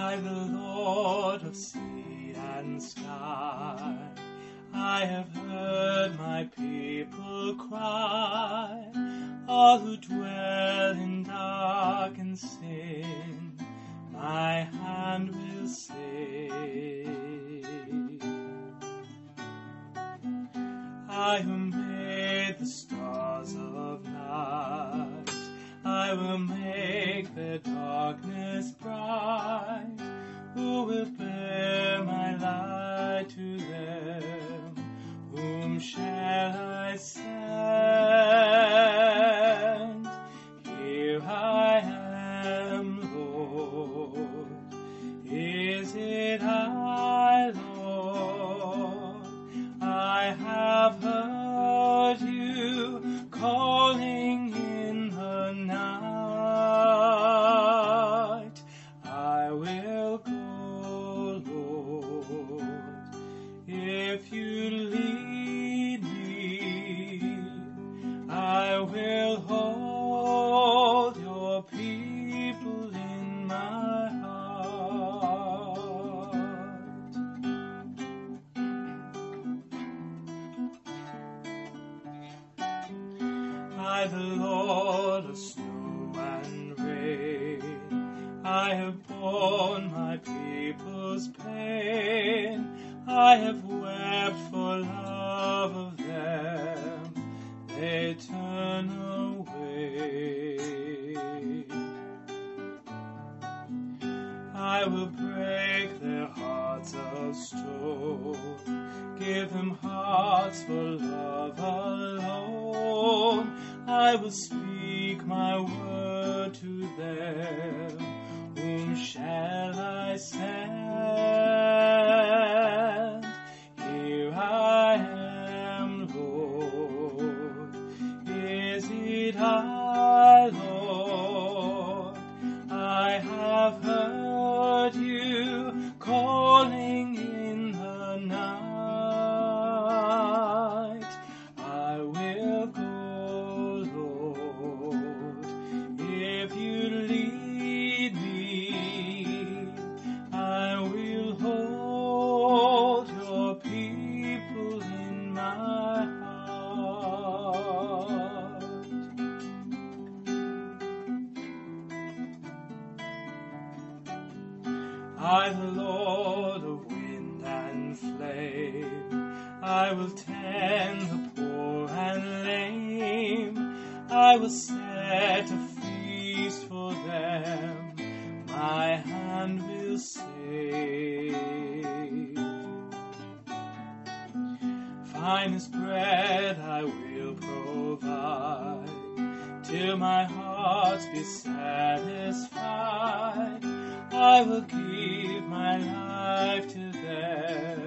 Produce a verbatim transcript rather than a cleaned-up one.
I, the Lord of sea and sky, I have heard my people cry, all who dwell in dark and sin, my hand will save. I who made the stars of night, I will make their darkness bright. Who will bear my light to them? Whom shall I send? Here I am, Lord. Is it I, Lord? I have heard you calling in the night. I will go, Lord, if you lead me. I will hold your people in my heart. I, the Lord of snow and rain, I have borne my people's pain. I have wept for love of them, they turn away. I will break their hearts of stone, give them hearts for love alone. I will speak my word to them. Whom shall I send? Here I am, Lord. Is it I, Lord? I have heard you calling in the night. I will go, Lord, if you lead me. I will hold your people in my heart. I, the Lord of wind and flame, I will tend the poor and lame. I will set a feast for them, my hand will save. Finest bread I will provide, till my heart be satisfied. I will give my life to them,